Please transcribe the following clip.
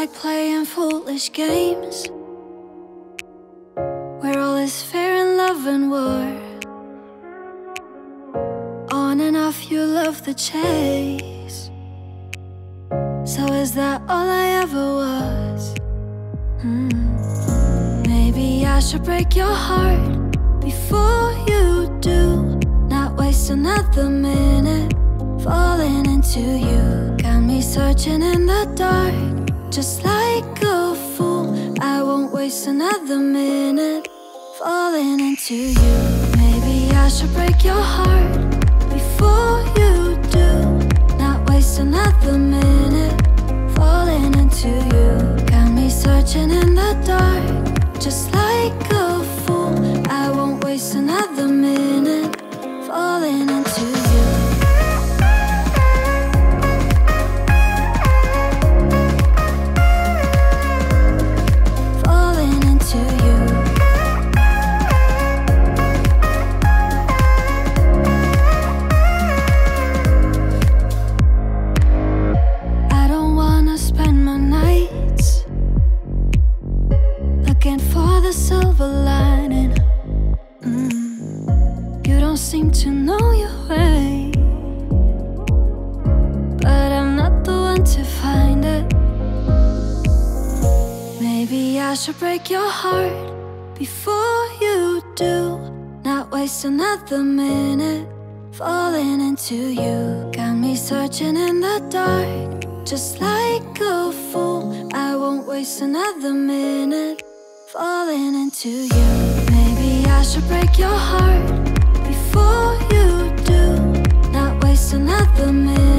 like playing foolish games where all is fair in love and war. On and off you love the chase. So is that all I ever was? Maybe I should break your heart before you do. Not waste another minute falling into you. Got me searching in the dark just like a fool. I won't waste another minute falling into you. Maybe I should break your heart before you do. Not waste another minute falling into you. Got me searching in the dark just like a fool. I won't waste another minute falling into you. Falling into you. I don't wanna spend my nights looking for the silver lining. You don't seem to know your way, but I'm not the one to find it. Maybe I should break your heart before you do. Not waste another minute falling into you. Got me searching in the dark just like a fool. I won't waste another minute falling into you. Maybe I should break your heart before you do. Not waste another minute